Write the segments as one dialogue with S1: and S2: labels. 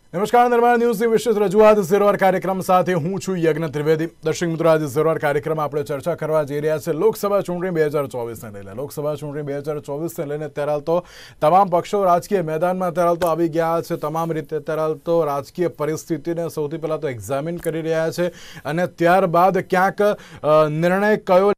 S1: નમસ્કાર, નિર્માણ ન્યૂઝની વિશેષ રજૂઆત ઝીરોર કાર્યક્રમ સાથે હું છું યજ્ઞ ત્રિવેદી. દર્શક મિત્રો, આજે ઝીરોર કાર્યક્રમ આપણે ચર્ચા કરવા જઈ રહ્યા છે લોકસભા ચૂંટણી 2024ને લઈને. લોકસભા ચૂંટણી 2024ને લઈને અત્યારે હાલ તો તમામ પક્ષો રાજકીય મેદાનમાં અત્યારે હાલ તો આવી ગયા છે. તમામ રીતે અત્યારે હાલ તો રાજકીય પરિસ્થિતિને સૌથી પહેલા તો એક્ઝામિન કરી રહ્યા છે અને ત્યારબાદ ક્યાંક નિર્ણય કયો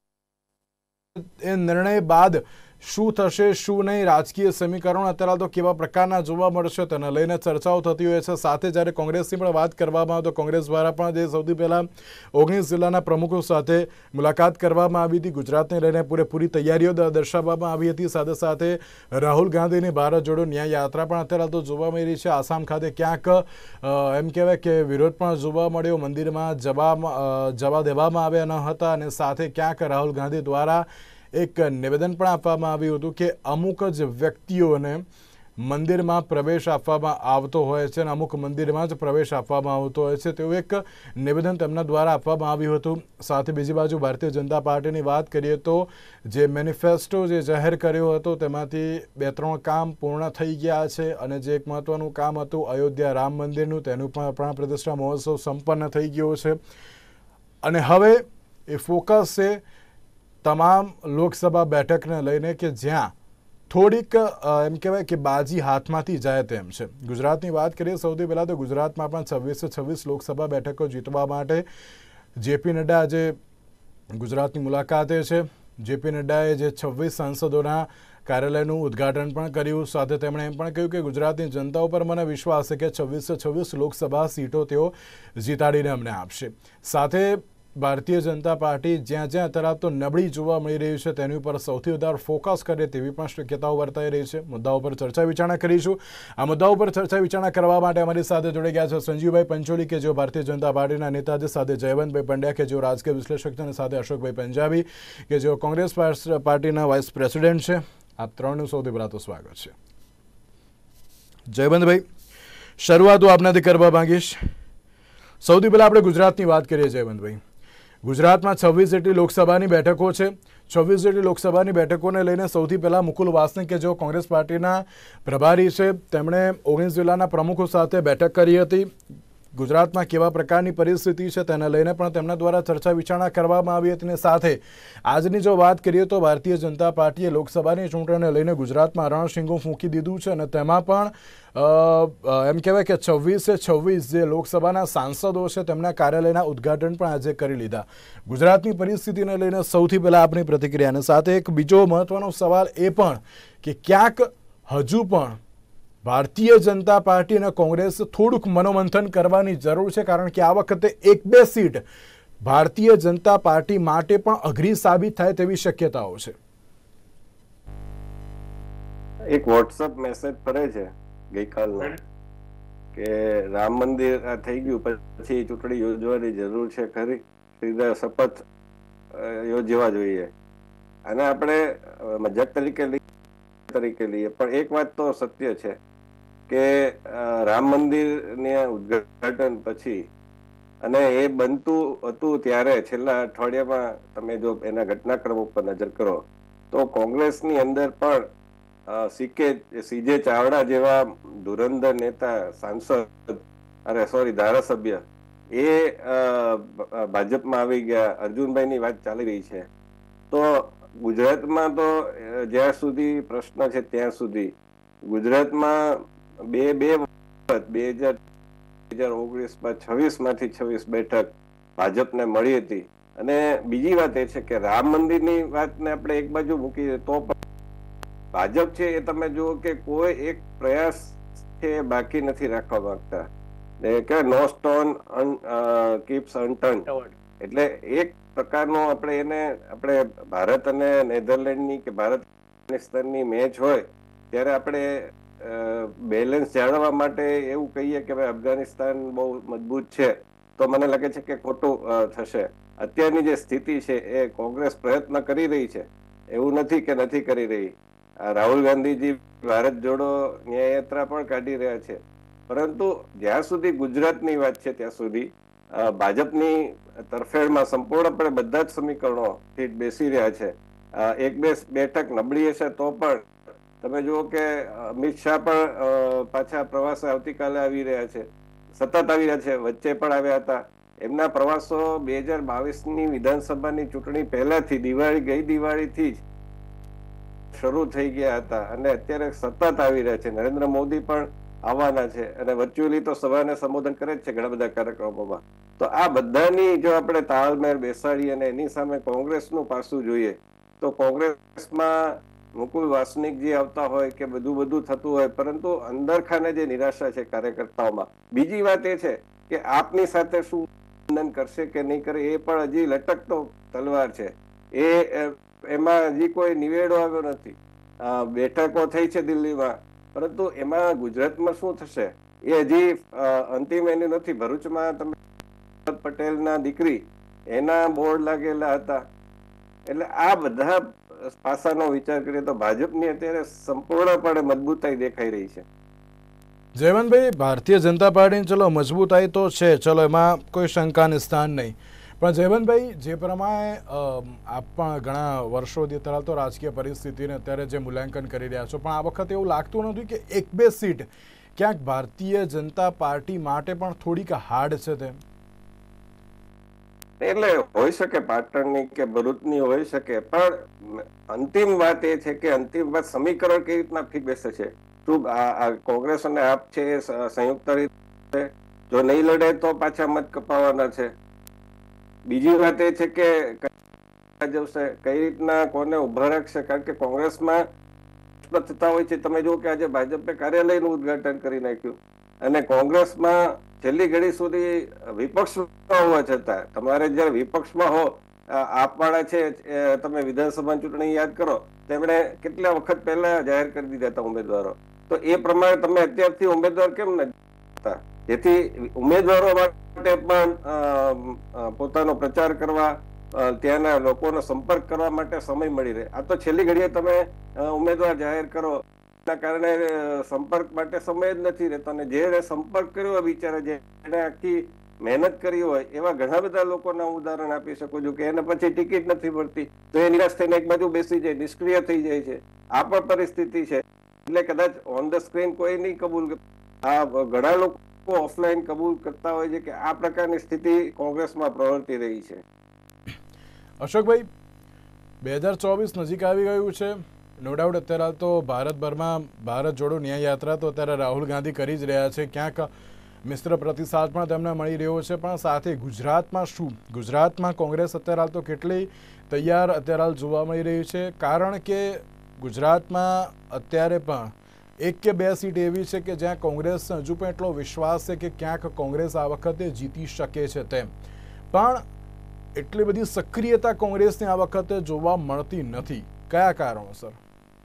S1: એ નિર્ણય બાદ શું થશે શું નહીં, રાજકીય સમીકરણો અત્યારે તો કેવા પ્રકારના જોવા મળશે તેને લઈને ચર્ચાઓ થતી હોય છે. સાથે જ્યારે કોંગ્રેસની પણ વાત કરવામાં આવે તો કોંગ્રેસ દ્વારા પણ જે સૌથી પહેલાં 19 જિલ્લાના પ્રમુખો સાથે મુલાકાત કરવામાં આવી હતી. ગુજરાતને લઈને પૂરેપૂરી તૈયારીઓ દર્શાવવામાં આવી હતી. સાથે સાથે રાહુલ ગાંધીની ભારત જોડો ન્યાય યાત્રા પણ અત્યારે તો જોવા મળી રહી છે. આસામ ખાતે ક્યાંક એમ કહેવાય કે વિરોધ પણ જોવા મળ્યો. મંદિરમાં જવા દેવામાં આવ્યા ન હતા અને સાથે ક્યાંક રાહુલ ગાંધી દ્વારા એક નિવેદન પણ આપવામાં આવ્યું હતું કે અમુક જ વ્યક્તિઓને મંદિરમાં પ્રવેશ આપવામાં આવતો હોય છે અને અમુક મંદિરમાં જ પ્રવેશ આપવામાં આવતો હોય છે તેવું એક નિવેદન તેમના દ્વારા આપવામાં આવ્યું હતું. સાથે બીજી બાજુ ભારતીય જનતા પાર્ટીની વાત કરીએ તો જે મેનિફેસ્ટો જે જાહેર કર્યો હતો તેમાંથી 2-3 કામ પૂર્ણ થઈ ગયા છે અને જે એક મહત્વનું કામ હતું અયોધ્યા રામ મંદિરનું, તેનું પણ પ્રાણ પ્રતિષ્ઠા મહોત્સવ સંપન્ન થઈ ગયો છે અને હવે એ ફોકસ છે તમામ લોકસભા બેઠકને લઈને કે જ્યાં થોડીક એમ કહેવાય કે બાજી હાથમાંથી જાય તેમ છે. ગુજરાતની વાત કરીએ સૌથી પહેલાં તો ગુજરાતમાં પણ 26 લોકસભા બેઠકો જીતવા માટે જેપી નડ્ડા આજે ગુજરાતની મુલાકાતે છે. જેપી નડ્ડાએ જે 26 સાંસદોના કાર્યાલયનું ઉદ્ઘાટન પણ કર્યું. સાથે તેમણે એમ પણ કહ્યું કે ગુજરાતની જનતા ઉપર મને વિશ્વાસ છે કે 26 લોકસભા સીટો તેઓ જીતાડીને અમને આપશે. સાથે ભારતીય જનતા પાર્ટી જ્યાં જ્યાં અત્યારે તો નબળી જોવા મળી રહી છે તેની ઉપર સૌથી વધારે ફોકસ કરે તેવી પણ શક્યતાઓ વર્તાઈ રહી છે. મુદ્દાઓ પર ચર્ચા વિચારણા કરીશું. આ મુદ્દાઓ પર ચર્ચા વિચારણા કરવા માટે અમારી સાથે જોડાઈ ગયા છે સંજીવભાઈ પંચોલી કે જેઓ ભારતીય જનતા પાર્ટીના નેતા છે, સાથે જયવંતભાઈ પંડ્યા કે જેઓ રાજકીય વિશ્લેષક છે અને સાથે અશોકભાઈ પંજાબી કે જેઓ કોંગ્રેસ પાર્ટીના વાઇસ પ્રેસિડેન્ટ છે. આપ ત્રણનું સૌથી પહેલાં તો સ્વાગત છે. જયવંતભાઈ, શરૂઆત હું આપનાથી કરવા માંગીશ. સૌથી પહેલાં આપણે ગુજરાતની વાત કરીએ. જયવંતભાઈ, ગુજરાતમાં 26 જેટલી લોકસભાની બેઠકો છે. 26 જેટલી લોકસભાની બેઠકોને લઈને સૌથી પહેલાં મુકુલ વાસનિક કે જેઓ કોંગ્રેસ પાર્ટીના પ્રભારી છે તેમણે 19 જિલ્લાના પ્રમુખો સાથે બેઠક કરી હતી. ગુજરાતમાં કેવા પ્રકારની પરિસ્થિતિ છે તેને લઈને પણ તેમના દ્વારા ચર્ચા વિચારણા કરવામાં આવી હતી. અને સાથે આજની જો વાત કરીએ તો ભારતીય જનતા પાર્ટીએ લોકસભાની ચૂંટણીને લઈને ગુજરાતમાં રણશીંગો ફૂંકી દીધું છે અને તેમાં પણ એમ કહેવાય કે 26 જે લોકસભાના સાંસદો છે તેમના કાર્યાલયના ઉદ્ઘાટન પણ આજે કરી લીધા. ગુજરાતની પરિસ્થિતિને લઈને સૌથી પહેલાં આપની પ્રતિક્રિયા અને સાથે એક બીજો મહત્વનો સવાલ એ પણ કે ક્યાંક હજુ પણ ભારતીય જનતા પાર્ટી અને કોંગ્રેસ થોડુંક મનોમંથન કરવાની જરૂર છે, કારણ કે આ વખતે 1-2 સીટ ભારતીય જનતા પાર્ટી માટે પણ અઘરી સાબિત થાય તેવી શક્યતાઓ છે.
S2: એક વોટ્સઅપ મેસેજ ફરે છે ગઈકાલનો કે રામ મંદિર થઈ ગયું પછી ચૂંટણી યોજવાની જરૂર છે ખરી, સીધા શપથ યોજવા જોઈએ. અને આપણે મજાક તરીકે લઈએ પણ એક વાત તો સત્ય છે કે રામ મંદિરના ઉદ્ઘાટન પછી અને એ બનતું હતું ત્યારે છેલ્લા અઠવાડિયામાં તમે જો એના ઘટનાક્રમ ઉપર નજર કરો તો કોંગ્રેસની અંદર પણ સીજે ચાવડા જેવા ધુરંધર નેતા ધારાસભ્ય એ ભાજપમાં આવી ગયા. અર્જુનભાઈની વાત ચાલી રહી છે. તો ગુજરાતમાં તો જ્યાં સુધી પ્રશ્ન છે ત્યાં સુધી ગુજરાતમાં બે વખત 2019માં 26 બેઠક ભાજપને મળી હતી. અને બીજી વાત એ છે કે રામ મંદિરની વાતને આપણે એક બાજુ મૂકીએ તો પણ ભાજપ છે એ તમે જુઓ કે કોઈ એક પ્રયાસ છે બાકી નથી રાખવા માંગતા કે નો સ્ટોન કીપ્સ અનટર્ન્ડ. એટલે એક પ્રકારનો આપણે ભારત અને નેધરલેન્ડની કે ભારત અફઘાનિસ્તાનની મેચ હોય ત્યારે આપણે બેલેન્સ જાળવવા માટે એવું કહીએ કે ભાઈ અફઘાનિસ્તાન બહુ મજબૂત છે તો મને લાગે છે કે ખોટું થશે. અત્યારની જે સ્થિતિ છે એ કોંગ્રેસ પ્રયત્ન કરી રહી છે, એવું નથી કે નથી કરી રહી. રાહુલ ગાંધીજી ભારત જોડો ન્યાય યાત્રા પણ કાઢી રહ્યા છે, પરંતુ જ્યાં સુધી ગુજરાતની વાત છે ત્યાં સુધી ભાજપની તરફેણમાં સંપૂર્ણપણે બધા જ સમીકરણો ફીટ બેસી રહ્યા છે. 1-2 બેઠક નબળી હશે તો પણ તમે જુઓ કે અમિત શાહ પણ પાછા પ્રવાસે આવતીકાલે આવી રહ્યા છે. સતત આવી રહ્યા છે, વચ્ચે પણ આવ્યા હતા. એમના પ્રવાસો 2022ની વિધાનસભાની ચૂંટણી પહેલાથી ગઈ દિવાળીથી જ શરૂ થઈ ગયા હતા અને અત્યારે સતત આવી રહ્યા છે. નરેન્દ્ર મોદી પણ આવવાના છે અને વર્ચ્યુઅલી તો સભાને સંબોધન કરે જ છે ઘણા બધા કાર્યક્રમોમાં. તો આ બધાની જો આપણે તાલમેલ બેસાડીએ અને એની સામે કોંગ્રેસનું પાસું જોઈએ તો કોંગ્રેસમાં મુકુલ વાસનિકજી આવતા હોય કે બધું થતું હોય, પરંતુ અંદરખાને જે નિરાશા છે કાર્યકર્તાઓમાં. બીજી વાત એ છે કે આપની સાથે શું કરશે કે નહીં કરે એ પણ હજી લટકતો તલવાર છે. એમાં હજી કોઈ નિવેડો આવ્યો નથી. બેઠકો થઈ છે દિલ્હીમાં, પરંતુ એમાં ગુજરાતમાં શું થશે એ હજી અંતિમ એનું નથી. ભરૂચમાં તમે પટેલના દીકરી એના બોર્ડ લાગેલા હતા. એટલે આ બધા પાસાનો વિચાર કરીએ તો ભાજપની અત્યારે સંપૂર્ણપણે મજબૂતાઈ દેખાઈ રહી છે.
S1: જયવંતભાઈ, ભારતીય જનતા પાર્ટીની ચલો મજબૂતાઈ તો છે, ચલો એમાં કોઈ શંકાને સ્થાન નહીં, પણ જયવંતભાઈ જે પ્રમાણે આપ પણ ઘણા વર્ષોથી અત્યારે તો રાજકીય પરિસ્થિતિને અત્યારે જે મૂલ્યાંકન કરી રહ્યા છો, પણ આ વખતે એવું લાગતું નથી કે 1-2 સીટ ક્યાંક ભારતીય જનતા પાર્ટી માટે પણ થોડીક હાર્ડ છે તેમ?
S2: એટલે હોઈ શકે પાટણની કે ભરૂચની હોઈ શકે, પણ અંતિમ વાત એ છે કે અંતિમ વાત સમીકરણ કેવી રીતના ફિટ બેસે છે. શું કોંગ્રેસ અને આપ છે એ સંયુક્ત રીતે જો નહીં લડે તો પાછા મત કપાવાના છે. બીજી વાત એ છે કે કઈ રીતના કોને ઉભા રાખશે, કારણ કે કોંગ્રેસમાં થતા હોય છે. તમે જુઓ કે આજે ભાજપે કાર્યાલયનું ઉદઘાટન કરી નાખ્યું અને કોંગ્રેસમાં છેલ્લી ઘડી સુધી વિપક્ષમાં હોવા છતાં, તમારે જયારે વિપક્ષમાં હો, આપવાળા છે, તમે વિધાનસભા ચૂંટણી યાદ કરો, તેમણે કેટલા વખત પહેલા જાહેર કરી દીધા હતા ઉમેદવારો. તો એ પ્રમાણે તમે અત્યારથી ઉમેદવાર કેમ ન હતા, જેથી ઉમેદવારો માટે પણ પોતાનો પ્રચાર કરવા, ત્યાંના લોકોનો સંપર્ક કરવા માટે સમય મળી રહે. આ તો છેલ્લી ઘડીએ તમે ઉમેદવાર જાહેર કરો, એના કારણે સંપર્ક માટે સમય જ નથી રહેતો. અને જેને સંપર્ક કર્યો હોય બિચારા, જેને આખી મહેનત કરી હોય, એવા ઘણા બધા લોકોના ઉદાહરણ આપી શકું છું કે એને પછી ટિકિટ નથી મળતી તો એ નિરાશ થઈને એક બાજુ બેસી જાય, નિષ્ક્રિય થઈ જાય છે. આ પણ પરિસ્થિતિ છે. એટલે કદાચ ઓન ધ સ્ક્રીન કોઈ નહીં કબૂલ, આ ઘણા લોકો ઓફલાઈન કબૂલ કરતા હોય છે કે આ પ્રકારની સ્થિતિ કોંગ્રેસમાં પ્રવર્તી રહી છે.
S1: અશોકભાઈ, 2024 નજીક આવી ગયું છે. નો ડાઉટ અત્યારે તો ભારતભરમાં ભારત જોડો ન્યાય યાત્રા તો અત્યારે રાહુલ ગાંધી કરી જ રહ્યા છે. ક્યાંક મિશ્ર પ્રતિસાદ પણ તેમને મળી રહ્યો છે, પણ સાથે ગુજરાતમાં શું, ગુજરાતમાં કોંગ્રેસ અત્યારે તો કેટલી તૈયાર અત્યારે જોવા મળી રહી છે? કારણ કે ગુજરાતમાં અત્યારે પણ 1 કે 2 સીટ એવી છે કે જ્યાં કોંગ્રેસ હજુ પણ એટલો વિશ્વાસ છે કે ક્યાંક કોંગ્રેસ આ વખતે જીતી શકે છે તેમ, પણ એટલી બધી સક્રિયતા કોંગ્રેસની આ વખતે જોવા મળતી નથી. કયા કારણોસર?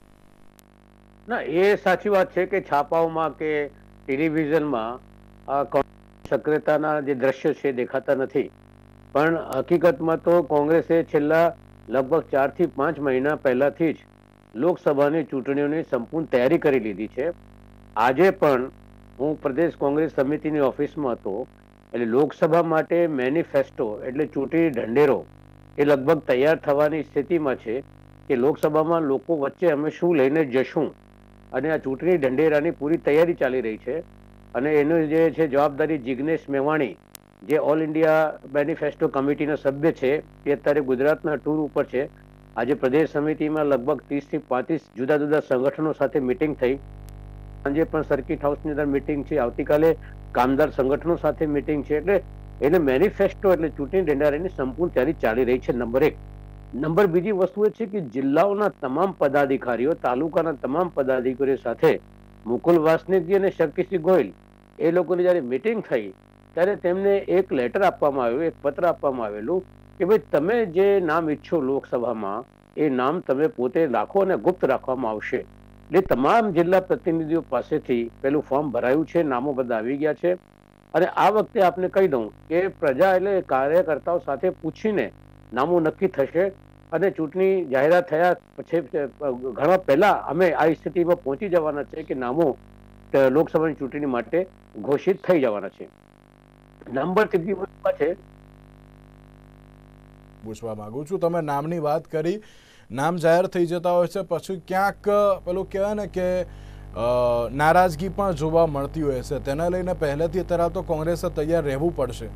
S3: ના, એ સાચી વાત છે કે છાપાઓમાં કે ટેલિવિઝનમાં સક્રિયતાના જે દ્રશ્યો છે દેખાતા નથી, પણ હકીકતમાં તો કોંગ્રેસે છેલ્લા લગભગ 4 થી 5 મહિના પહેલાથી જ લોકસભાની ચૂંટણીઓની સંપૂર્ણ તૈયારી કરી લીધી છે. આજે પણ હું પ્રદેશ કોંગ્રેસ સમિતિની ઓફિસમાં હતો, એટલે લોકસભા માટે મેનિફેસ્ટો એટલે ચૂંટણી ઢંઢેરો એ લગભગ તૈયાર થવાની સ્થિતિમાં છે કે લોકસભામાં લોકો વચ્ચે અમે શું લઈને જશું, અને આ ચૂંટણી ઢંઢેરાની પૂરી તૈયારી ચાલી રહી છે. અને એનું જે છે જવાબદારી જિગ્નેશ મેવાણી, જે ઓલ ઇન્ડિયા મેનિફેસ્ટો કમિટીના સભ્ય છે, તે અત્યારે ગુજરાતના ટૂર ઉપર છે. આજે પ્રદેશ સમિતિમાં લગભગ 30 થી 35 જુદા જુદા સંગઠનો સાથે મિટિંગ થઈ. સાંજે પણ સર્કિટ હાઉસની અંદર મિટિંગ છે, આવતીકાલે કામદાર સંગઠનો સાથે મિટિંગ છે. એટલે એને મેનિફેસ્ટો એટલે ચૂંટણી ઢંઢેરાની સંપૂર્ણ તૈયારી ચાલી રહી છે. નંબર 1. નંબર બીજી વસ્તુ એ છે કે જિલ્લાઓના તમામ પદાધિકારીઓ, તાલુકાના તમામ પદાધિકારીઓ સાથે મુકુલ વાસનિકજી અને શક્તિસિંહ ગોહિલ એ લોકોની જયારે મિટિંગ થઈ ત્યારે તેમને એક લેટર આપવામાં આવ્યું, એક પત્ર આપવામાં આવેલું કે ભાઈ તમે જે નામ ઈચ્છો લોકસભામાં એ નામ તમે પોતે રાખો અને ગુપ્ત રાખવામાં આવશે. એટલે તમામ જિલ્લા પ્રતિનિધિઓ પાસેથી પેલું ફોર્મ ભરાયું છે, નામો બધા આવી ગયા છે. અને આ વખતે આપને કહી દઉં કે પ્રજા એટલે કાર્યકર્તાઓ સાથે પૂછીને નામો નક્કી થશે અને ચૂંટણી જાહેરાત થયા પછી ઘણા પહેલા અમે આ સ્થિતિમાં પહોંચી જવાના છે કે નામો લોકસભાની ચૂંટણી માટે ઘોષિત થઈ જવાના છે. નંબર 3 છે,
S1: પૂછવા માંગુ છું, તમે નામની વાત કરી, નામ જાહેર થઈ જતા હોય છે, પછી ક્યાંક પેલું કહેવાય ને કે નારાજગી પણ જોવા મળતી હોય છે, તેને લઈને પહેલેથી અત્યારે તો કોંગ્રેસે તૈયાર રહેવું પડશે.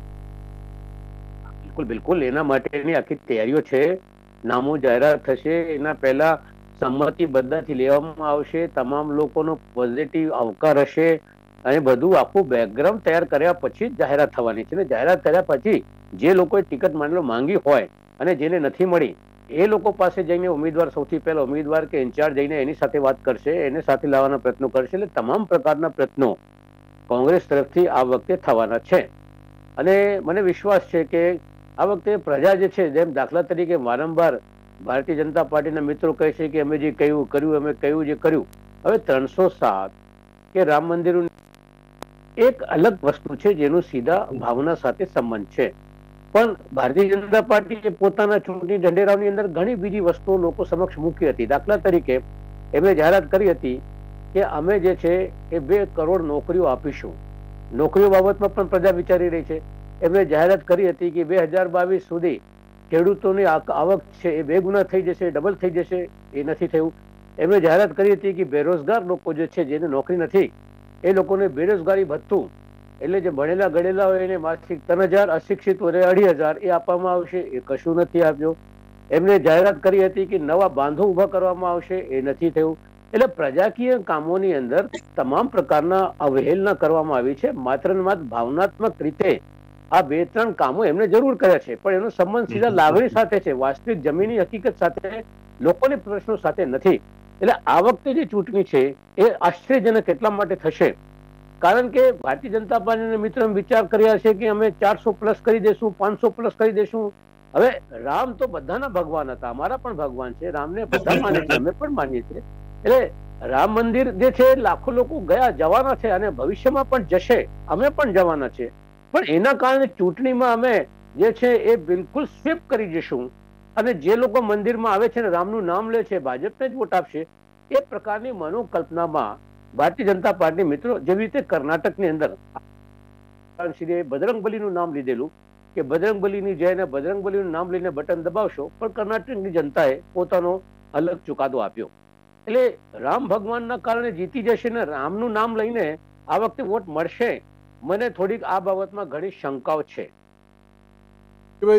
S3: બિલકુલ બિલકુલ, એના માટેની આખી તૈયારીઓ છે. નામો જાહેરાત થશે, એના પહેલા સંમતિ બધાથી લેવામાં આવશે, તમામ લોકોનો પોઝિટિવ આવકાર હશે અને બધું આખું બેકગ્રાઉન્ડ તૈયાર કર્યા પછી જ જાહેરાત થવાની છે. ને જાહેરાત કર્યા પછી જે લોકોએ ટિકિટ માંગી હોય અને જેને નથી મળી એ લોકો પાસે જઈને ઉમેદવાર, સૌથી પહેલા ઉમેદવાર કે ઇન્ચાર્જ જઈને એની સાથે વાત કરશે, એને સાથે લાવવાના પ્રયત્નો કરશે. એટલે તમામ પ્રકારના પ્રયત્નો કોંગ્રેસ તરફથી આ વખતે થવાના છે. અને મને વિશ્વાસ છે કે આ વખતે પ્રજા જે છે, જેમ દાખલા તરીકે વારંવાર ભારતીય જનતા પાર્ટીના મિત્રો કહે છે કે અમે જે કર્યું અમે કહ્યું જે કર્યું, હવે 307 કે રામ મંદિરનું એક અલગ વસ્તુ છે જેનું સીધા ભાવના સાથે સંબંધ છે. પણ ભારતીય જનતા પાર્ટીએ પોતાના ચૂંટણી ઢંઢેરાની અંદર ઘણી બીજી વસ્તુઓ લોકો સમક્ષ મૂકી હતી. દાખલા તરીકે એમણે જાહેરાત કરી હતી કે અમે જે છે એ 2 કરોડ નોકરીઓ આપીશું. નોકરીઓ બાબતમાં પણ પ્રજા વિચારી રહી છે. એમણે જાહેરાત કરી હતી કે 2022 સુધી ખેડૂતોની આવક છે એ 2 ગુણા થઈ જશે, ડબલ થઈ જશે. એ નથી થયું. એમણે જાહેરાત કરી હતી કે બેરોજગાર લોકો જે છે, જેને નોકરી નથી, એ લોકોને બેરોજગારી ભથ્થું, એટલે જે ભણેલા ગણેલા હોય એને માસિક 3000, અશિક્ષિત હોય 2500 એ આપવામાં આવશે. એ કશું નથી આપ્યો. એમણે જાહેરાત કરી હતી કે નવા બાંધો ઉભા કરવામાં આવશે. એ નથી થયું. એટલે પ્રજાકીય કામોની અંદર તમામ પ્રકારના અવહેલના કરવામાં આવી છે. માત્ર ને માત્ર ભાવનાત્મક રીતે આ 2-3 કામો એમને જરૂર કર્યા છે, પણ એનો સંબંધ સીધા લાગણી સાથે છે, વાસ્તવિક જમીની હકીકત સાથે, લોકોની પ્રશ્નો સાથે નથી. એટલે આ વખતે જે ચૂંટણી છે એ આશ્ચર્યજનક એટલા માટે થશે કારણ કે ભારતીય જનતા પાર્ટીના મિત્રો વિચાર કર્યા છે કે અમે 400+ કરી દેશું, 500+ કરી દેશું. હવે રામ તો બધાના ભગવાન હતા, અમારા પણ ભગવાન છે, રામને બધા માને છે, અમે પણ માનીએ છીએ. એટલે રામ મંદિર જે છે લાખો લોકો ગયા જવાના છે અને ભવિષ્યમાં પણ જશે, અમે પણ જવાના છે. પણ એના કારણે ચૂંટણીમાં અમે જે છે એ બિલકુલ સ્વીપ કરી જશું અને જે લોકો મંદિરમાં આવે છે ને રામનું નામ લે છે, ભાજપને જ વોટ આપશે, એ પ્રકારની મનોકલ્પનામાં ભારતીય જનતા પાર્ટી મિત્રો, જેવી રીતે કર્ણાટકની અંદર બજરંગબલીનું નામ લીધેલું કે બજરંગબલીની જય ને બજરંગબલીનું નામ લઈને બટન દબાવશો, પણ કર્ણાટકની જનતાએ પોતાનો અલગ ચુકાદો આપ્યો. એટલે રામ ભગવાનના કારણે જીતી જશે ને રામનું નામ લઈને આ વખતે વોટ મળશે, મને થોડીક આ બાબતમાં ઘણી શંકાઓ છે.
S1: ભાઈ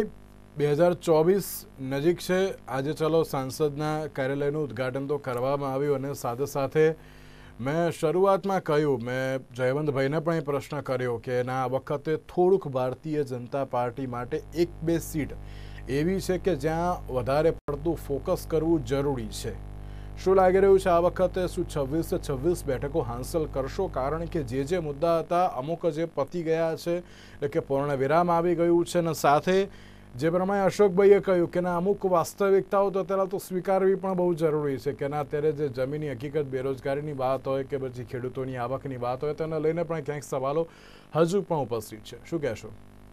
S1: 2024 નજીક છે. આજે ચાલો સાંસદના કાર્યાલયનું ઉદ્ઘાટન તો કરવામાં આવ્યું અને સાથે સાથે મેં શરૂઆતમાં કહ્યું, મેં જયવંતભાઈને પણ એ પ્રશ્ન કર્યો કે ના આ વખતે થોડુંક ભારતીય જનતા પાર્ટી માટે 1-2 સીટ એવી છે કે જ્યાં વધારે પડતું ફોકસ કરવું જરૂરી છે. શું લાગી રહ્યું છે આ વખતે? શું 26 બેઠકો હાંસલ કરશો? કારણ કે જે મુદ્દા હતા અમુક જે પતી ગયા છે, એટલે કે પૂર્ણ વિરામ આવી ગયું છે અને સાથે જે પ્રમાણે અશોકભાઈએ કહ્યું કે ના અમુક વાસ્તવિકતાઓ તો અત્યારે તો સ્વીકારવી પણ બહુ જરૂરી છે કે ના અત્યારે જે જમીની હકીકત, બેરોજગારીની વાત હોય કે પછી ખેડૂતોની આવકની વાત હોય, તેને લઈને પણ ક્યાંક સવાલો હજુ પણ ઉપસ્થિત છે. શું કહેશો?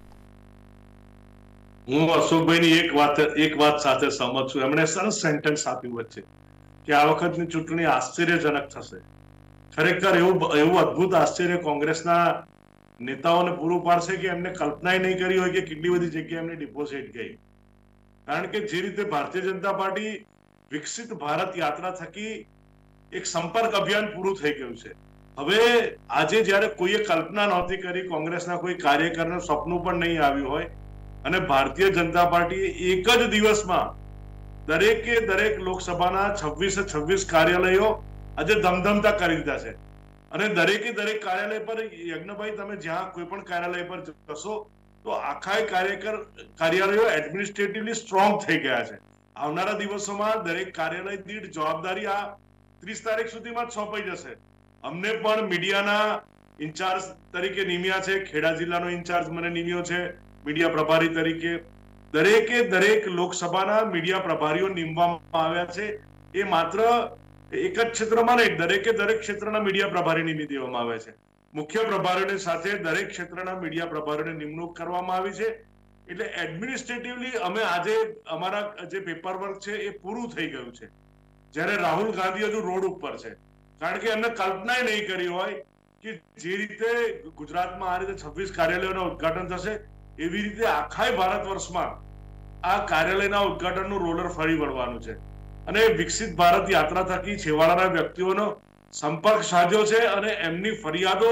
S4: હું અશોકભાઈની એક વાત સાથે સહમત છું. એમણે સરસ સેન્ટેન્સ આપ્યું વચ્ચે કે આ વખતની ચૂંટણી આશ્ચર્યજનક થશે. ખરેખર એવું અદ્ભુત આશ્ચર્ય કોંગ્રેસના નેતાઓને પૂરું પાડશે કે એમને કલ્પના નહીં કરી હોય કે કેટલી બધી જગ્યાએ એમની ડિપોઝિટ ગઈ. કારણ કે જે રીતે ભારતીય જનતા પાર્ટી વિકસિત ભારત યાત્રા થકી એક સંપર્ક અભિયાન પૂરું થઈ ગયું છે. હવે આજે જયારે કોઈએ કલ્પના નહોતી કરી, કોંગ્રેસના કોઈ કાર્યકરનું સપનું પણ નહીં આવ્યું હોય અને ભારતીય જનતા પાર્ટી એક જ દિવસમાં દરેક લોકસભાના 26 કાર્યાલયો આજે ધમધમતા કરી દીધા છે. અને દરેક કાર્યાલય પર યજ્ઞભાઈ, તમે જ્યાં કોઈ પણ કાર્યાલય પર જશો તો આખા કાર્યાલયો એડમિનિસ્ટ્રેટિવલી સ્ટ્રોંગ થઈ ગયા છે. આવનારા દિવસોમાં દરેક કાર્યાલય દીઠ જવાબદારી આ 30 તારીખ સુધીમાં જ સોંપાઈ જશે. અમને પણ મીડિયાના ઇન્ચાર્જ તરીકે નિમ્યા છે, ખેડા જિલ્લાનો ઇન્ચાર્જ મને નિમ્યો છે મીડિયા પ્રભારી તરીકે. દરેક લોકસભાના મીડિયા પ્રભારીઓ નિમવામાં આવ્યા છે. એ માત્ર એક જ ક્ષેત્રમાં નહીં, દરેક ક્ષેત્રના મીડિયા પ્રભારી નિમી દેવામાં આવે છે. મુખ્ય પ્રભારીઓની સાથે દરેક ક્ષેત્રના મીડિયા પ્રભારીઓની નિમણૂક કરવામાં આવી છે. એટલે એડમિનિસ્ટ્રેટિવલી અમે આજે અમારા જે પેપર વર્ક છે એ પૂરું થઈ ગયું છે. જ્યારે રાહુલ ગાંધી હજુ રોડ ઉપર છે, કારણ કે એમને કલ્પના નહીં કરી હોય કે જે રીતે ગુજરાતમાં આ રીતે 26 કાર્યાલયોનું ઉદઘાટન થશે, એવી રીતે આખા ભારત વર્ષમાં આ કાર્યાલયના ઉદઘાટનનું રોલર ફરી વળવાનું છે. અને વિકસિત ભારત યાત્રા થકી છેવાડાના વ્યક્તિઓનો સંપર્ક સાધ્યો છે અને એમની ફરિયાદો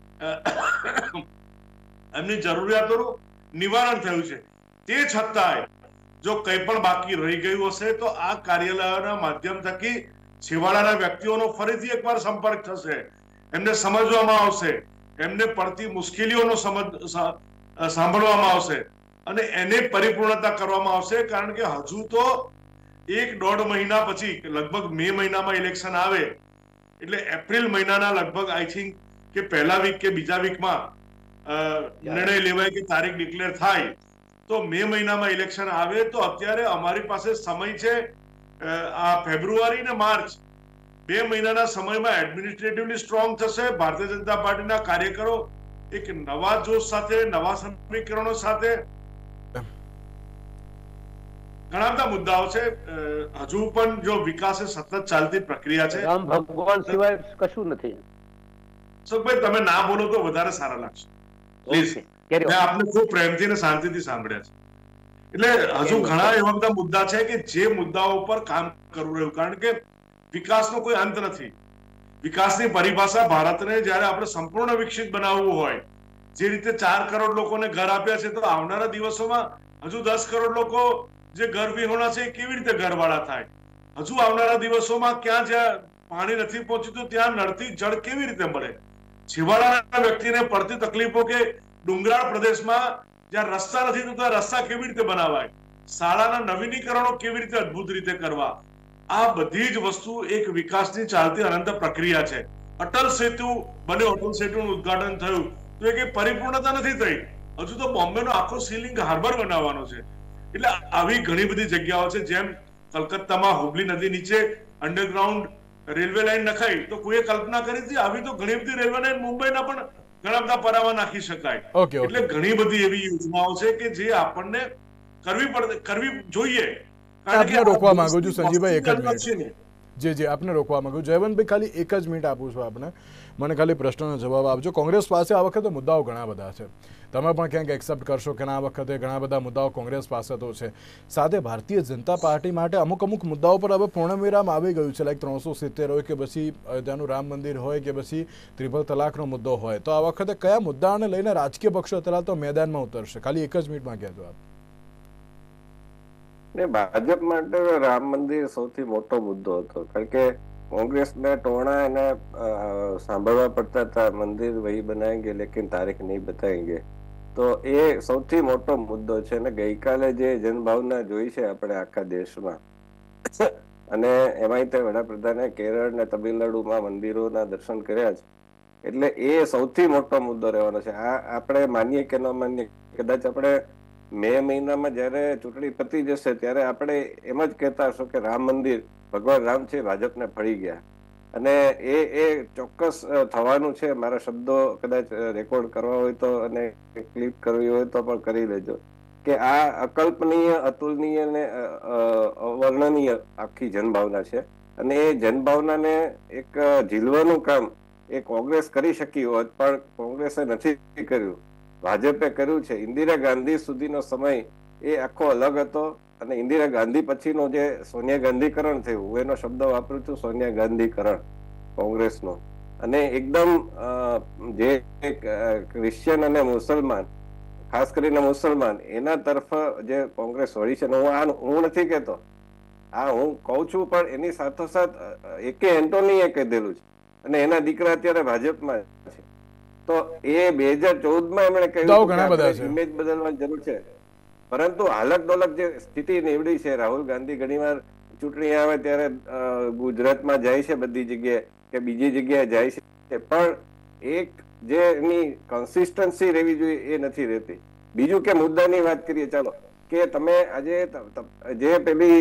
S4: એમની જરૂરિયાતોનું નિવારણ થયું છે. તે છતાંય જો કંઈ પણ બાકી રહી ગયું હશે તો આ કાર્યાલયોના માધ્યમ થકી છેવાડાના વ્યક્તિઓનો ફરીથી એકવાર સંપર્ક થશે, એમને સમજવામાં આવશે, એમને પડતી મુશ્કેલીઓનો સાંભળવામાં આવશે અને એને પરિપૂર્ણતા કરવામાં આવશે. કારણ કે હજુ તો 1-1.5 મહિના પછી લગભગ મે મહિનામાં ઇલેક્શન આવે એટલે એપ્રિલ મહિનાના લગભગ આઈ થિંક કે પહેલા વીક કે બીજા વીકમાં નિર્ણય લેવાય કે તારીખ ડિક્લેર થાય. તો મે મહિનામાં ઇલેક્શન આવે તો અત્યારે અમારી પાસે સમય છે. આ ફેબ્રુઆરી ને માર્ચ 2 મહિનાના સમયમાં એડમિનિસ્ટ્રેટિવલી સ્ટ્રોંગ થશે. ભારતીય જનતા પાર્ટીના કાર્યકરો એક નવા જોશ સાથે, નવા સમીકરણો સાથે, ઘણા બધા મુદ્દાઓ છે. હજુ પણ જો વિકાસ સતત ચાલતી પ્રક્રિયા છે.
S3: રામ ભગવાન સિવાય કશું નથી.
S4: સુખભાઈ તમે ના બોલો તો વધારે સારા લાગશે પ્લીઝ. મેં આપને ખૂબ પ્રેમથી અને શાંતિથી સાંભળ્યા છે. એટલે હજુ ઘણા એવા બધા મુદ્દા છે કે જે મુદ્દાઓ પર કામ કરવું રહ્યું. કારણ કે વિકાસનો કોઈ અંત નથી. વિકાસની પરિભાષા ભારતને જ્યારે આપણે સંપૂર્ણ વિકસિત બનાવવું હોય, જે રીતે 4 કરોડ લોકોને ઘર આપ્યા છે, તો આવનારા દિવસોમાં હજુ 10 કરોડ લોકો જે ઘર વિહોણા છે એ કેવી રીતે ઘરવાળા થાય? હજુ આવનારા દિવસોમાં ક્યાં જ્યાં પાણી નથી પહોંચતું ત્યાં નળથી જળ કેવી રીતે મળે? છેવાડાના વ્યક્તિને પડતી તકલીફો કે ડુંગરાળ પ્રદેશમાં જ્યાં રસ્તા નથી તો ત્યાં રસ્તા કેવી રીતે બનાવાય? શાળાના નવીનીકરણો કેવી રીતે અદભુત રીતે કરવા? આ બધી જ વસ્તુ એક વિકાસની ચાલતી અનંત પ્રક્રિયા છે. અટલ સેતુ બન્યો, અટલ સેતુનું ઉદ્ઘાટન થયું તો એ પરિપૂર્ણતા નથી થઈ. હજુ તો બોમ્બેનો આખો સીલિંગ હાર્બર બનાવવાનો છે. એટલે આવી ઘણી બધી જગ્યાઓ છે. જેમ કલકત્તામાં હુબલી નદી નીચે અંડરગ્રાઉન્ડ રેલવે લાઈન નખાઈ તો કોઈએ કલ્પના કરી હતી? આવી તો ઘણી બધી રેલવે લાઈન મુંબઈના પણ ઘણા બધા પરાવા નાખી શકાય. એટલે ઘણી બધી એવી યોજનાઓ છે કે જે આપણને કરવી જોઈએ.
S1: આપને રોકવા માંગુ છું સંજીવભાઈ, એક જ મિનિટ. જી આપને રોકવા માંગુ. જયવંતભાઈ ખાલી એક જ મિનિટ આપું છું આપને. મને ખાલી પ્રશ્નનો જવાબ આપજો. કોંગ્રેસ પાસે આ વખતે મુદ્દાઓ ઘણા બધા છે, તમે પણ ક્યાંક એક્સેપ્ટ કરશો કે આ વખતે ઘણા બધા મુદ્દાઓ કોંગ્રેસ પાસે તો છે. સાથે ભારતીય જનતા પાર્ટી માટે અમુક મુદ્દાઓ પર હવે પૂર્ણવિરામ આવી ગયું છે. લાઈક 370 હોય કે પછી અયોધ્યાનું રામ મંદિર હોય કે પછી ટ્રિપલ તલાકનો મુદ્દો હોય, તો આ વખતે કયા મુદ્દાઓને લઈને રાજકીય પક્ષો અત્યારે તો મેદાનમાં ઉતરશે? ખાલી એક જ મિનિટમાં કહેજો આપ.
S2: ભાજપ માટે રામ મંદિર સૌથી મોટો મુદ્દો હતો. કારણ કે કોંગ્રેસને ટોણા એને સાંભળવા પડતા હતા, મંદિર વહી બનાએંગે લેકિન તારીખ નહીં બતાએંગે. તો એ સૌથી મોટો મુદ્દો છે. અને ગઈકાલે જે જનભાવના જોઈ છે આપણે આખા દેશમાં, અને એમાંય તે વડાપ્રધાને કેરળ ને તમિલનાડુમાં મંદિરોના દર્શન કર્યા છે, એટલે એ સૌથી મોટો મુદ્દો રહેવાનો છે. આ આપણે માનીએ કે ન માનીએ, કદાચ આપણે મે મહિનામાં જયારે ચૂંટણી પતી જશે ત્યારે આપણે એમ જ કહેતા હશો કે રામ મંદિર, ભગવાન રામ છે, ભાજપને ફળી ગયા. અને એ ચોક્કસ થવાનું છે. મારા શબ્દો કદાચ રેકોર્ડ કરવા હોય તો અને ક્લિપ કરવી હોય તો પણ કરી લેજો કે આ અકલ્પનીય, અતુલનીય અને અવર્ણનીય આખી જનભાવના છે. અને એ જનભાવનાને એક ઝીલવાનું કામ એ કોંગ્રેસ કરી શકી હોત, પણ કોંગ્રેસે નથી કર્યું, ભાજપે કર્યું છે. ઇન્દિરા ગાંધી સુધીનો સમય એ આખો અલગ હતો. અને ઇન્દિરા ગાંધી પછીનો જે સોનિયા ગાંધીકરણ થયું, હું એનો શબ્દ વાપરું છું, સોનિયા ગાંધીકરણ કોંગ્રેસનો. અને એકદમ જે ક્રિશ્ચિયન અને મુસલમાન, ખાસ કરીને મુસલમાન, એના તરફ જે કોંગ્રેસ વળી છે. હું નથી કહેતો, હું કઉ છું, પણ એની સાથોસાથ એકે એન્ટોનીએ કહેલું છે અને એના દીકરા અત્યારે ભાજપમાં છે. તો એ 2014માં એમણે કહ્યું ઇમેજ બદલવાની જરૂર છે. પરંતુ હાલત ડોલક જે સ્થિતિ નીવડી છે, રાહુલ ગાંધી ઘણીવાર ચૂંટણી આવે ત્યારે ગુજરાતમાં જાય છે બધી જગ્યાએ કે બીજી જગ્યાએ જાય છે, પણ એક જે એની કન્સિસ્ટન્સી રહેવી જોઈએ એ નથી રહેતી. બીજું કે મુદ્દાની વાત કરીએ, ચાલો કે તમે આજે જે પેલી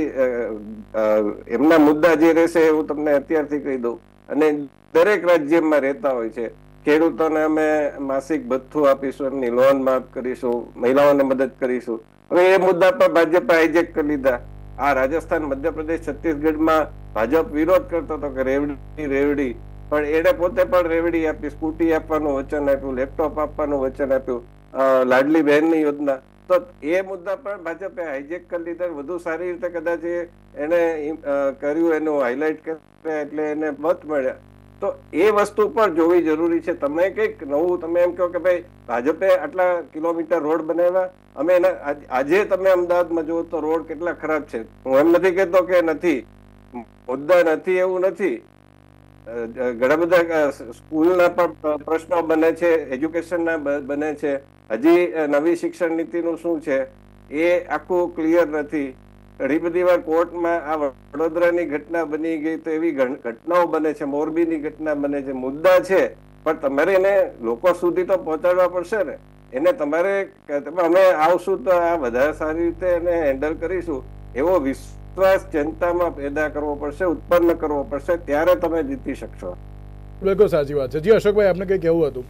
S2: એમના મુદ્દા જે રહેશે હું તમને અત્યારથી કહી દઉં. અને દરેક રાજ્યમાં રહેતા હોય છે. ખેડૂતોને અમે માસિક ભથ્થું આપીશું, એમની લોન માફ કરીશું, મહિલાઓને મદદ કરીશું. હવે એ મુદ્દા પર ભાજપે હાઈજેક કરી લીધા. આ રાજસ્થાન, મધ્યપ્રદેશ, છત્તીસગઢમાં ભાજપ વિરોધ કરતો હતો કે રેવડી, પણ એને પોતે પણ રેવડી આપી, સ્કૂટી આપવાનું વચન આપ્યું, લેપટોપ આપવાનું વચન આપ્યું, લાડલી બહેનની યોજના. તો એ મુદ્દા પર ભાજપે હાઈજેક કરી લીધા. વધુ સારી રીતે કદાચ એને કર્યું, એનું હાઇલાઇટ કર્યા એટલે એને મત મળ્યા. તો એ વસ્તુ પણ જોવી જરૂરી છે. તમે કંઈક નવું તમે એમ કહો કે ભાઈ ભાજપે આટલા કિલોમીટર રોડ બનાવ્યા, અમે એના આજે તમે અમદાવાદમાં જુઓ તો રોડ કેટલા ખરાબ છે. હું એમ નથી કહેતો કે નથી, મુદ્દા નથી એવું નથી. ઘણા બધા સ્કૂલના પણ પ્રશ્નો બને છે, એજ્યુકેશનના બને છે. હજી નવી શિક્ષણ નીતિનું શું છે એ આખું ક્લિયર નથી. ઘણી બધી વાર કોર્ટમાં આ વડોદરાની ઘટના બની ગઈ તો એવી ઘટનાઓ બને છે, મોરબીની ઘટના બને છે. મુદ્દા છે પણ તમારે એને લોકો સુધી તો પહોંચાડવા પડશે ને. એને તમારે અમે આવશું તો આ વધારે સારી રીતે એને હેન્ડલ કરીશું એવો વિશ્વાસ જનતામાં પેદા કરવો પડશે, ઉત્પન્ન કરવો પડશે, ત્યારે તમે જીતી શકશો.
S1: બિલકુલ સાચી વાત છે. જી અશોકભાઈ, આપને કઈ કહેવું હતું?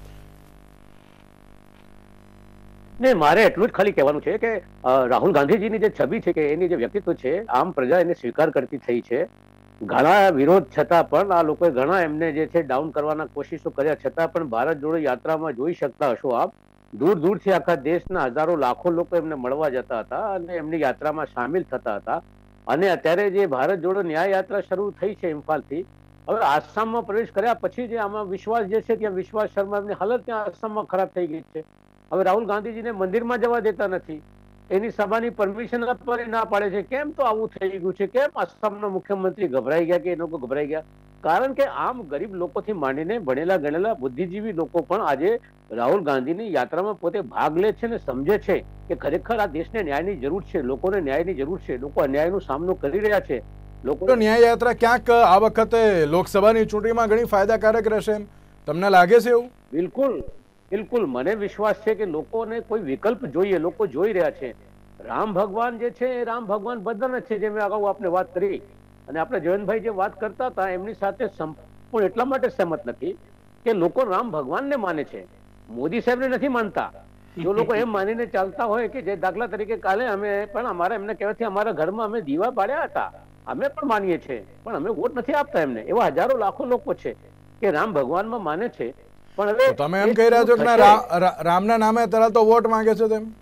S3: ને મારે એટલું જ ખાલી કહેવાનું છે કે રાહુલ ગાંધીજીની જે છબી છે કે એની જે વ્યક્તિત્વ છે, આમ પ્રજા એને સ્વીકાર કરતી થઈ છે. ઘણા વિરોધ છતાં પણ આ લોકોએ ઘણા એમને જે છે ડાઉન કરવાના કોશિશો કર્યા છતાં પણ ભારત જોડો યાત્રામાં જોઈ શકતા હશો આપ, દૂર દૂરથી આખા દેશના હજારો લાખો લોકો એમને મળવા જતા હતા અને એમની યાત્રામાં સામેલ થતા હતા. અને અત્યારે જે ભારત જોડો ન્યાય યાત્રા શરૂ થઈ છે ઇમ્ફાલથી, હવે આસામમાં પ્રવેશ કર્યા પછી જે આમાં વિશ્વાસ જે છે ત્યાં વિશ્વાસ શર્મા એમની હાલત ત્યાં આસામમાં ખરાબ થઈ ગઈ છે. હવે રાહુલ ગાંધીજીને મંદિરમાં જવા દેતા નથી, એની સભાની પરમિશન આપવાની ના પાડે છે. કેમ તો આવું થઈ ગયું છે? કેમ આસામના મુખ્યમંત્રી ગભરાઈ ગયા કે એ લોકો ગભરાઈ ગયા? કારણ કે આમ ગરીબ લોકોથી માંડીને ભણેલા ગણેલા બુદ્ધિજીવી લોકો પણ આજે રાહુલ ગાંધીની યાત્રામાં પોતે ભાગ લે છે ને સમજે છે કે ખરેખર આ દેશને ન્યાયની જરૂર છે, લોકોને ન્યાયની જરૂર છે, લોકો અન્યાયનો સામનો કરી રહ્યા છે.
S1: લોકો ન્યાય યાત્રા ક્યાંક આ વખતે લોકસભાની ચૂંટણીમાં ઘણી ફાયદાકારક રહેશે એમ તમને લાગે છે એવું?
S3: બિલકુલ બિલકુલ, મને વિશ્વાસ છે કે લોકોને કોઈ વિકલ્પ જોઈએ, લોકો જોઈ રહ્યા છે. રામ ભગવાન જે છે એ રામ ભગવાન બધા છે, જે મેં અગાઉ આપને વાત કરી. અને આપણે જયંતભાઈ જે વાત કરતા હતા એમની સાથે સંપૂર્ણ એટલા માટે સહેમત નથી કે લોકો રામ ભગવાનને માને છે, મોદી સાહેબને નથી માનતા. જો લોકો એમ માનીને ચાલતા હોય કે જે દાખલા તરીકે કાલે અમે પણ અમારા એમને કહેવાથી અમારા ઘરમાં અમે દીવા બાળ્યા હતા, અમે પણ માનીએ છીએ પણ અમે વોટ નથી આપતા એમને, એવા હજારો લાખો લોકો છે કે રામ ભગવાનમાં માને છે. પણ હવે
S1: તમે એમ કહી રહ્યા છો કે રામના નામે તરત તો વોટ માંગે છે તેમ?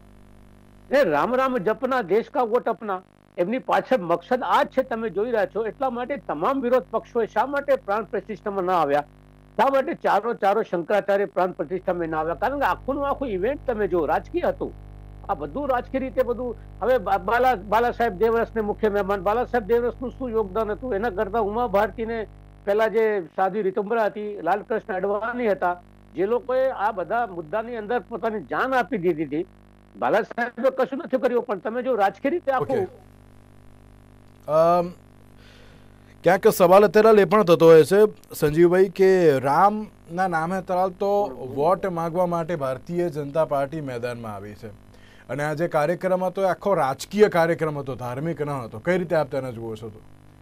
S3: રામ રામ જપના દેશ કા વોટ અપના, એમની પાછળ મકસદ આ જ છે. તમે જોઈ રહ્યા છો એટલા માટે તમામ વિરોધ પક્ષોએ શા માટે પ્રાણ પ્રતિષ્ઠામાં ના આવ્યા, શા માટે ચારો શંકરાચાર્ય પ્રાણ પ્રતિષ્ઠામાં ના આવ્યા? કારણ કે આખું આખું ઇવેન્ટ તમે જો રાજકીય હતું. આ બધું રાજકીય રીતે બધું. હવે બાલા સાહેબ દેવરસને મુખ્ય મહેમાન, બાલા સાહેબ દેવરસનું શું યોગદાન હતું? એના કરતા ઉમા ભારતીને પેલા જે સાધ્વી રીતંબરા હતી, લાલકૃષ્ણ અડવાણી હતા, જે લોકોએ આ બધા મુદ્દાની અંદર પોતાની જાન આપી દીધી હતી. બાલા સાહેબે કશું નથી કર્યું, પણ તમે જો રાજકીય રીતે આખું
S1: ક્યાંક સવાલ અત્યારે એ પણ થતો હોય છે સંજીવભાઈ કે રામના નામે તરાલ તો વોટ માંગવા માટે ભારતીય જનતા પાર્ટી મેદાનમાં આવી છે અને આ જે કાર્યક્રમ હતો એ આખો રાજકીય કાર્યક્રમ હતો, ધાર્મિક ન હતો. કઈ રીતે આપ તેને જુઓ છો? તો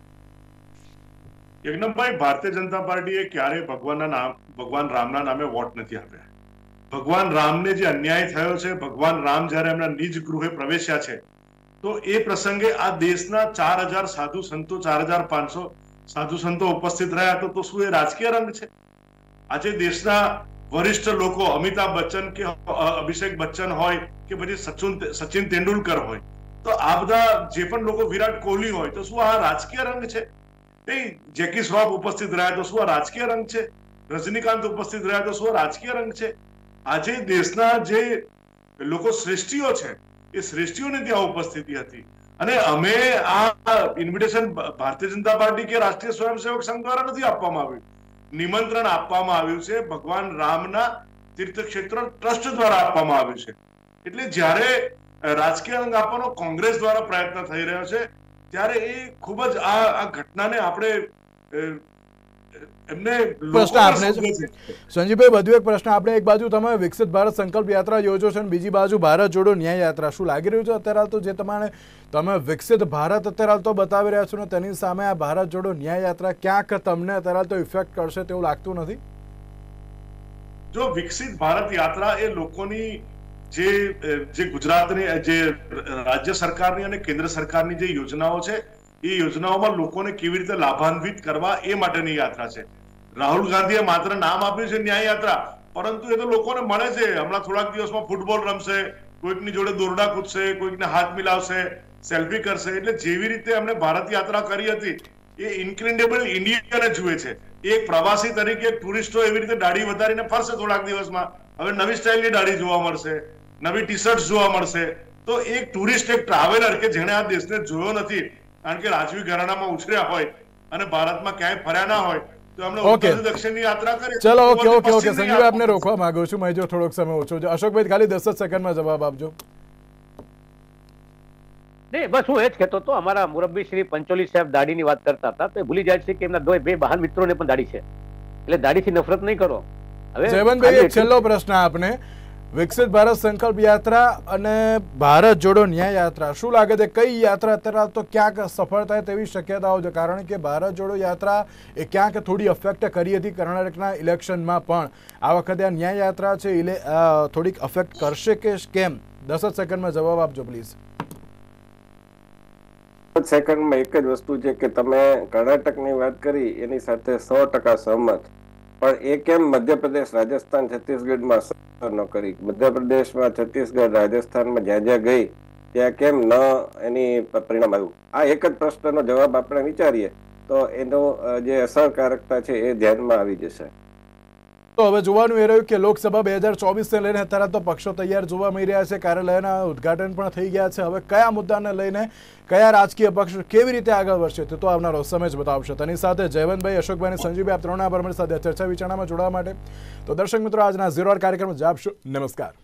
S4: યજ્ઞભાઈ, ભારતીય જનતા પાર્ટીએ ક્યારેય ભગવાન રામના નામે વોટ નથી આપ્યા. ભગવાન રામને જે અન્યાય થયો છે, ભગવાન રામ જયારે એમના નિજ ગૃહે પ્રવેશ્યા છે તો એ પ્રસંગે આ દેશના 4000 સાધુ સંતો, 4500 સાધુ સંતો ઉપસ્થિત રહ્યા. તો શું એ રાજકીય રંગ છે? આજે દેશના વરિષ્ઠ લોકો અમિતાભ બચ્ચન કે અભિષેક બચ્ચન હોય કે પછી સચિન તેંડુલકર હોય, તો આ બધા જે પણ લોકો, વિરાટ કોહલી હોય, તો શું આ રાજકીય રંગ છે? નહીં. જેકી શ્રોફ ઉપસ્થિત રહ્યા તો શું આ રાજકીય રંગ છે? રજનીકાંત ઉપસ્થિત રહ્યા તો શું આ રાજકીય રંગ છે? આજે દેશના જે લોકો શ્રેષ્ઠીઓ છે એ શ્રેષ્ઠીઓની ત્યાં ઉપસ્થિતિ હતી અને અમે આ ઇન્વિટેશન ભારતીય જનતા પાર્ટી કે રાષ્ટ્રીય સ્વયંસેવક સંઘ દ્વારા નથી આપવામાં આવ્યું, નિમંત્રણ આપવામાં આવ્યું છે ભગવાન રામના તીર્થક્ષેત્ર ટ્રસ્ટ દ્વારા આપવામાં આવ્યું છે. એટલે જ્યારે રાજકીય રંગ આપવાનો કોંગ્રેસ દ્વારા પ્રયત્ન થઈ રહ્યો છે ત્યારે એ ખૂબ જ આ ઘટનાને આપણે
S1: પ્રશ્ન આપને સંજીવભાઈ, વધુ એક પ્રશ્ન આપણે. એક બાજુ તમે વિકસિત ભારત સંકલ્પ યાત્રા યોજો છો અને બીજી બાજુ ભારત જોડો ન્યાય યાત્રા. શું લાગી રહ્યું છે અત્યારે તો જે તમે વિકસિત ભારત અત્યારે તો બતાવી રહ્યા છો ને તેની સામે આ ભારત જોડો ન્યાય યાત્રા ક્યાંક તમને અત્યારે તો ઇફેક્ટ કરશે તેવું લાગતું નથી?
S4: જો વિકસિત ભારત યાત્રા એ લોકોની જે ગુજરાતની જે રાજ્ય સરકારની અને કેન્દ્ર સરકારની જે યોજનાઓ છે એ યોજનાઓમાં લોકોને કેવી રીતે લાભાન્વિત કરવા એ માટેની યાત્રા છે. રાહુલ ગાંધીએ માત્ર નામ આપ્યું છે ન્યાય યાત્રા, પરંતુ એ તો લોકોને મળે છે. હમણાં થોડાક દિવસમાં ફૂટબોલ રમશે, કોઈકની જોડે દોરડા કૂદશે, કોઈકને હાથ મિલાવશે, સેલ્ફી કરશે. એટલે જેવી રીતે એમણે ભારત યાત્રા કરી હતી એ ઇન્ક્રેડિબલ ઇન્ડિયને જુએ છે. એક પ્રવાસી તરીકે ટુરિસ્ટો એવી રીતે દાઢી વધારીને ફરશે થોડાક દિવસમાં, હવે નવી સ્ટાઇલની દાઢી જોવા મળશે, નવી ટી શર્ટ જોવા મળશે. તો એક ટુરિસ્ટ, એક ટ્રાવેલર કે જેને આ દેશને જોયો નથી, કારણ કે રાજવી ઘરાનામાં ઉછર્યા હોય અને ભારતમાં ક્યાંય ફર્યા ના હોય, તો એમણે ઉત્તર દક્ષિણની યાત્રા કરી.
S1: ચલો, ઓકે સંજીવભાઈ, આપને રોકવા માંગુ છું, મેં જો થોડોક સમય ઓછો છે. અશોકભાઈ, ખાલી 10 જ સેકન્ડમાં જવાબ આપજો.
S3: નહીં, બસ હું એ જ કહેતો હતો, અમારા મુરબ્બી શ્રી પંચોલી સાહેબ દાઢીની વાત કરતા હતા, તો એ ભૂલી જાય છે કે એમના બે બહાર મિત્રોને પણ દાઢી છે, એટલે દાઢીથી નફરત નહીં કરો. હવે
S1: જયવંતભાઈ, એક છેલ્લો પ્રશ્ન આપને. વિકસિત ભારત સંકલ્પ યાત્રા અને ભારત જોડો ન્યાય યાત્રા, શું લાગે છે કઈ યાત્રા અત્યારે તો ક્યાંક સફળ થાય તેવી શક્યતાઓ છે? કારણ કે ભારત જોડો યાત્રા એ ક્યાંક થોડી અફેક્ટ કરી હતી કર્ણાટકના ઇલેક્શનમાં, પણ આ વખતે આ ન્યાય યાત્રા છે થોડીક અફેક્ટ કરશે કે કેમ? 10 જ સેકન્ડમાં જવાબ આપજો પ્લીઝ.
S2: સેકન્ડમાં એક જ વસ્તુ છે કે તમે કર્ણાટકની વાત કરી એની સાથે 100% સહમત, પણ એ કેમ મધ્યપ્રદેશ, રાજસ્થાન, છત્તીસગઢમાં ન કરી? મધ્યપ્રદેશમાં, છત્તીસગઢ, રાજસ્થાનમાં જ્યાં જ્યાં ગઈ ત્યાં કેમ ન એની પરિણામ આવ્યું? આ એક જ પ્રશ્નનો જવાબ આપણે વિચારીએ તો એનો જે અસરકારકતા છે એ ધ્યાનમાં આવી જશે.
S1: તો હવે જોવાનું એ રહ્યું કે લોકસભા 2024 ને લઈને અત્યારે તો પક્ષો તૈયાર જોવા મળી રહ્યા છે, કાર્યાલયના ઉદઘાટન પણ થઈ ગયા છે. હવે કયા મુદ્દાને લઈને કયા રાજકીય પક્ષ કેવી રીતે આગળ વધશે તે તો આવનારો સમય જ બતાવશે. તેની સાથે જયવંતભાઈ, અશોકભાઈ અને સંજીવભાઈ, આપ ત્રણના પર સાથે ચર્ચા વિચારણામાં જોડાવા માટે. તો દર્શક મિત્રો, આજના 0 હોર કાર્યક્રમ જ આપશો. નમસ્કાર.